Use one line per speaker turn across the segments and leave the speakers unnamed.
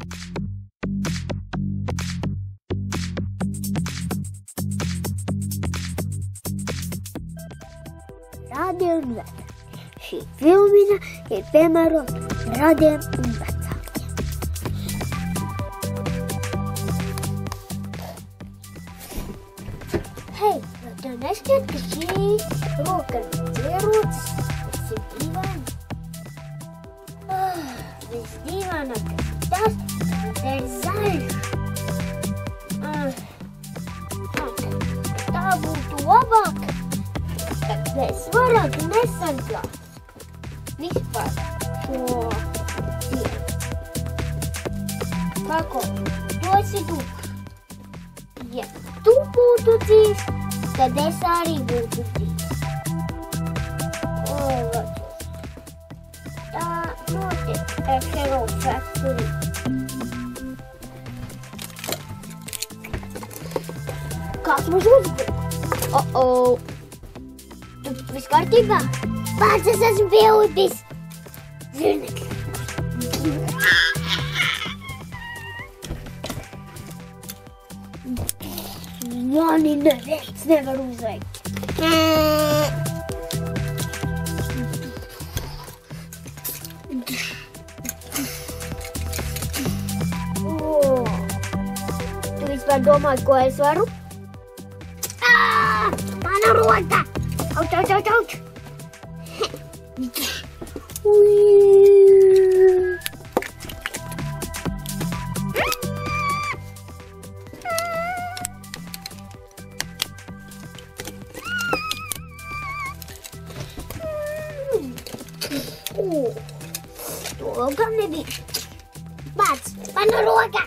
Radio un vecākiem. Šī filmiņa ir piemērota radiem un vecākiem. Hei, vai tev nešķiet, ka šī rokadarbs ierocis ir dīvaini? Visdīvainākais ir tas, ka te ir zaļš. Tā būtu labāk, tad mēs varētu nesargāt vispār šo dienu. Kako, tu esi dūks. Ja tu būtu dzīvs, tad es arī būtu dzīvs. O, vecos. Tā notiek ar Hero Factory. Kāds mums uzbruk? Oh. Tu viss kārtībā? Pats es esmu pielipis zirnekļu. Mani neviens nevar uzveikt. Tu vispār domāji, ko es varu? Mana roka! Auč! To gan nebija. Pats, mana roka!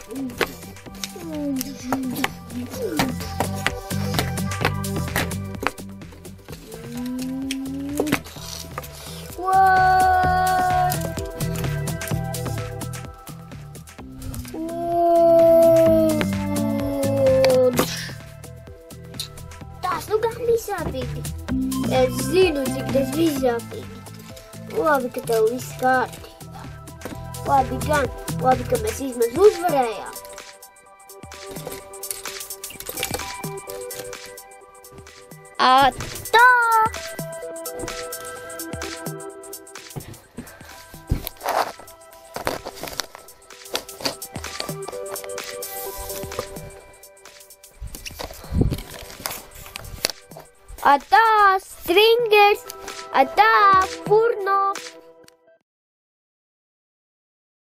Tas nu gan bija sāpīgi. Es zinu, cik tas bija sāpīgi. Labi, ka tev viss kārtībā. Labi, ka mēs vismaz uzvarējām. Atā! Atā, stringers! Atā, furni!